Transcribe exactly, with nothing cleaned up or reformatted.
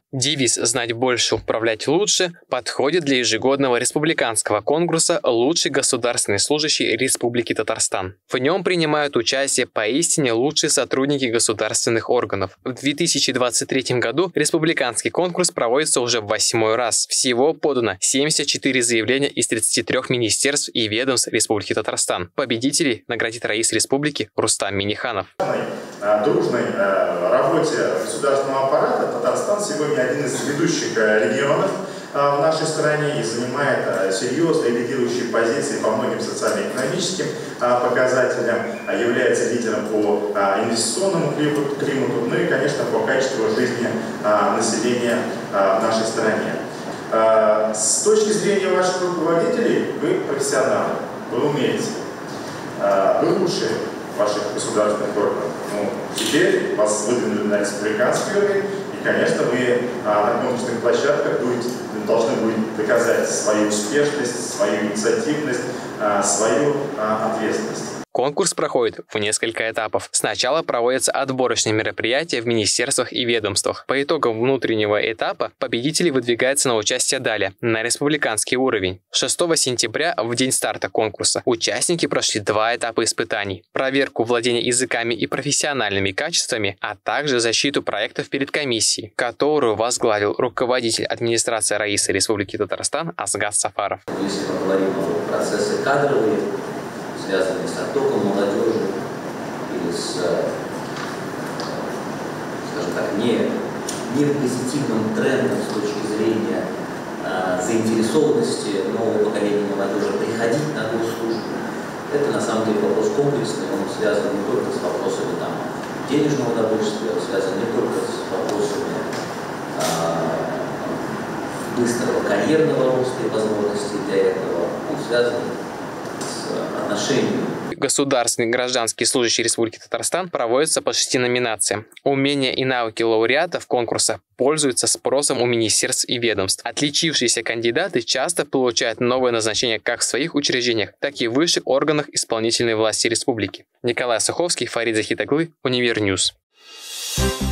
Девиз «Знать больше, управлять лучше» подходит для ежегодного республиканского конкурса «Лучший государственный служащий Республики Татарстан». В нем принимают участие поистине лучшие сотрудники государственных органов. В две тысячи двадцать третьем году республиканский конкурс проводится уже в восьмой раз. Всего подано семьдесят четыре заявления из тридцати трёх министерств и ведомств Республики Татарстан. Победителей наградит Раис Республики Рустам Минниханов. Дружной работе государственного аппарата Татарстан сегодня один из ведущих регионов в нашей стране и занимает серьезные лидирующие позиции по многим социально-экономическим показателям, является лидером по инвестиционному климату, ну и, конечно, по качеству жизни населения в нашей стране. С точки зрения ваших руководителей, вы профессионалы, вы умеете, вы лучшие ваших государственных органов. Ну, теперь вас выдвинули на республиканский уровень, и, конечно, вы а, на конкурсных площадках будете, должны будете доказать свою успешность, свою инициативность, а, свою а, ответственность. Конкурс проходит в несколько этапов. Сначала проводятся отборочные мероприятия в министерствах и ведомствах. По итогам внутреннего этапа победители выдвигаются на участие далее, на республиканский уровень. шестого сентября, в день старта конкурса, участники прошли два этапа испытаний. Проверку владения языками и профессиональными качествами, а также защиту проектов перед комиссией, которую возглавил руководитель администрации Раиса Республики Татарстан Асгат Сафаров. Если мы говорим о процессы кадровые, связанные с оттоком молодежи или с, скажем так, не, не позитивным трендом с точки зрения а, заинтересованности нового поколения молодежи приходить на госслужбу. Это на самом деле вопрос комплексный, он связан не только с вопросами там, денежного удовольствия, он связан не только с вопросами а, быстрого карьерного роста и возможностей для этого, он связан отношению. Государственный гражданский служащий Республики Татарстан проводится по шести номинациям. Умения и навыки лауреатов конкурса пользуются спросом у министерств и ведомств. Отличившиеся кандидаты часто получают новое назначение как в своих учреждениях, так и в высших органах исполнительной власти республики. Николай Суховский, Фарид Захитоглы, Универньюз.